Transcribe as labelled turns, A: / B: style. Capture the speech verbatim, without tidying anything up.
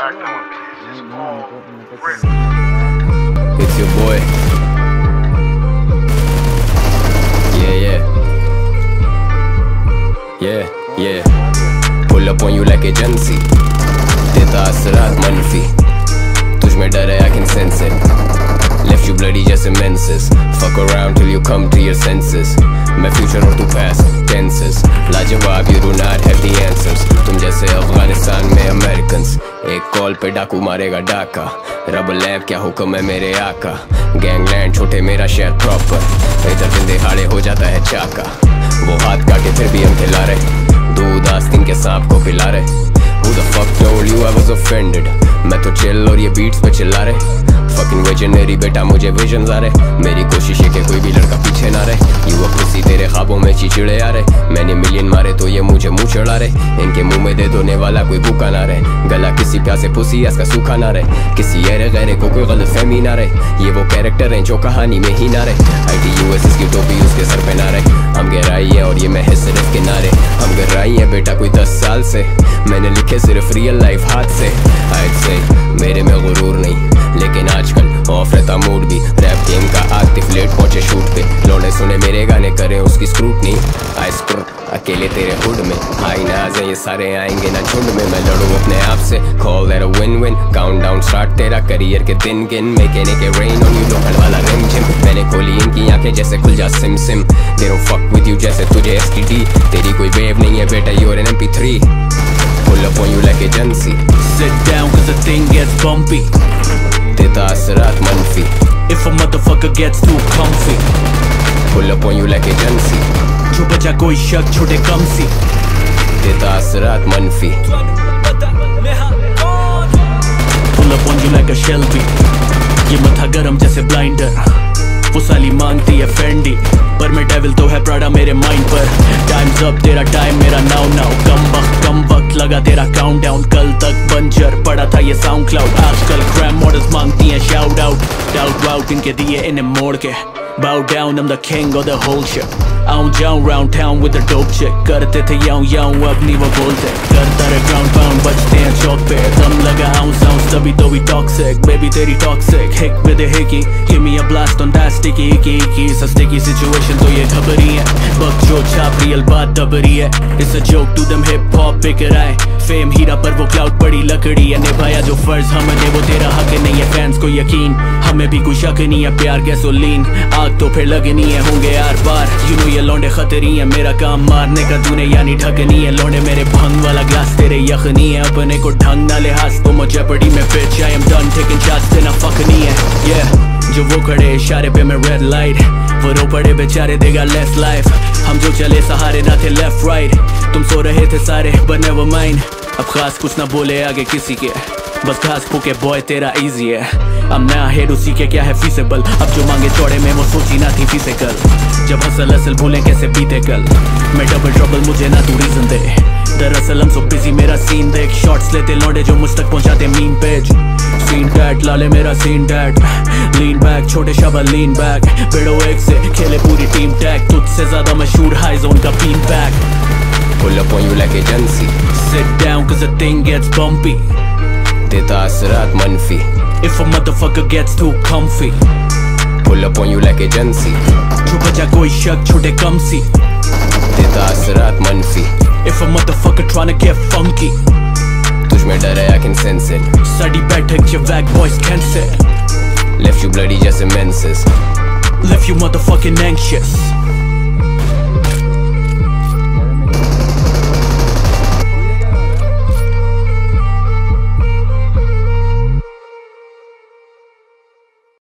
A: It's your boy. Yeah, yeah. Yeah, yeah. Pull up on you like agency. देता असरात मनफी, तुझ में डर है I can sense it. Left you bloody just immenses. Fuck around till you come to your senses. मैं future और तू past tenses. लाजवाब you do not have the answers. तुम जैसे अफगानिस्तान में Americans. एक कॉल पे डाकू मारेगा डाका. रब लैब क्या हुक्म है मेरे आका. गैंगलैंड छोटे मेरा शहर प्रॉपर. इधर दिन दिहाड़े हो जाता है चाका. वो हाथ काटे फिर भी हम खिला रहे. दूध आस्तीन के सांप को पिला रहे. Who the fuck told you I was offended? मैं तो chill और ये beats पे चिल्ला रहे. Fucking visionary बेटा मुझे visions आ रहे. मेरी कोशिश है कि कोई भी लड़का पीछे ना रहे. You a pussy तेरे ख्वाबों में चिचिड़े आ रहे. मैंने मिलियन मारे तो ये मुझे मुंह चढ़ा रहे. इनके मुंह में दे दोने वाला कोई भूखा ना रहे. गला किसी प्यासे पुसी इसका सूखा ना रहे. किसी ऐरे गैरे को कोई गलत फहमी ना रहे. ये वो कैरेक्टर हैं जो कहानी में ही ना रहे. आई टी यू एस इसकी टोपी उसके सर पे ना रहे. हम गहराई है और ये मैं है सिर्फ किनारे. हम गहराई है बेटा कोई दस साल से. मैंने लिखे सिर्फ रियल लाइफ हाथ से. I'd say मेरे में गुरूर नहीं लेकिन आजकल ऑफ रहता मूड भी. रैप गेम का आतिफ लेट पहुंचे शूट पे. लौड़े सुने मेरे गाने करें उसकी स्क्रूटनी. आई स्क्रू अकेले तेरे हुड में. हाई नाज है ये सारे आएंगे ना झुंड में. मैं लड़ूं अपने आप से. Call that a win win. Count down start तेरा करियर के दिन गिन. मेकेनिक के रेन ऑन यू लोकल वाला रिम जिम. मैंने खोली इनकी आंखें जैसे खुल जा सिम सिम. They don't fuck with you जैसे तुझे एस टी डी. तेरी कोई वेव नहीं है बेटा you are an M P three. Pull up on you like agency.
B: Sit down cause the thing gets bumpy.
A: देता असरात मनफी.
B: If a motherfucker gets too comfy.
A: Pull up on you like agency.
B: जो बचा कोई शक छोटे कम सी.
A: देता असरात मनफी.
B: Pull up on you like a Shelby. ये मथा गरम जैसे ब्लाइंडर. वो साली मांगती है फेंडी पर मैं डेविल तो है प्राडा मेरे माइंड पर. टाइम्स अप तेरा टाइम मेरा नाउ नाउ. कम वक्त कम वक्त लगा तेरा काउंट डाउन. कल तक बंजर पड़ा था ये साउंड क्लाउड. आजकल क्रैम मॉडल्स मांगती हैं शाउट आउट. डाउट वाउट इनके दिए इन्हें मोड़ के. Bow down I'm the king of the whole shit. आऊं जाऊं round town with the dope chick. करते थे याऊं याऊं अब नहीं वो बोलते. करता रहे ground pound बजते हैं चौक पे. दम लगा ounce ounce तभी तो भी toxic. Baby तेरी toxic. Hick with a hickey. Give me a blast on that sticky icky icky. It's a sticky situation तो ये खबरी है. बक जो छाप real बात दबरी है. It's a joke to them hip hop बिकर आए. फेम हीरा पर वो क्लाउड पड़ी लकड़ी है. निभाया जो फर्ज हमने वो तेरा हक नहीं है. फैंस को यकीन हमें भी कोई शक नहीं है. प्यार गैसोलीन आग तो फिर लगनी है. होंगे यार बार यू नो ये लौंडे खतरी है. मेरा काम मारने का तूने यानी ढकनी है. लौंडे मेरे भंग वाला ग्लास तेरे यखनी है. अपने को ढंग ना लिहाज तो मुझे पड़ी में bitch I am done taking shots तेना फकनी है. yeah जो वो खड़े इशारे पे मैं रेड लाइट. वो रो पड़े बेचारे देगा लेस लाइफ. हम जो चले सहारे ना थे लेफ्ट राइट. तुम सो रहे थे सारे but never mind. अब खास कुछ ना बोले आगे किसी के. बस घास फूके बॉय तेरा इजी है. I'm now here to सीखे क्या है feasible. अब जो मांगे चौड़े में वो सोची ना थी फिजिकल. जब हसल असल भूलें कैसे बीते कल. मैं डबल ट्रबल मुझे ना तू रीजन दे. दरअसल हम सो बिजी मेरा सीन देख. शॉट्स लेते लौंडे जो मुझ तक पहुंचाते मीन पेज. सीन टैट लाले मेरा सीन टैट. लीन बैक छोटे शाबा लीन बैक. बेड़ो एक से खेले पूरी टीम टैग. तुझसे ज्यादा मशहूर हाई जोन का been back.
A: Pull up on you like agency.
B: Sit down cause the thing gets bumpy.
A: देता असरात मनफी.
B: If a motherfucker gets too comfy.
A: Pull up on you like agency.
B: जो बचा कोई शक छोटे कम सी.
A: देता असरात मनफी.
B: If a motherfucker tryna get funky.
A: तुझ में डर है I can sense it.
B: Sari बैठक जो वैग boys cancel.
A: Left you bloody just immenses.
B: Left you motherfucking anxious.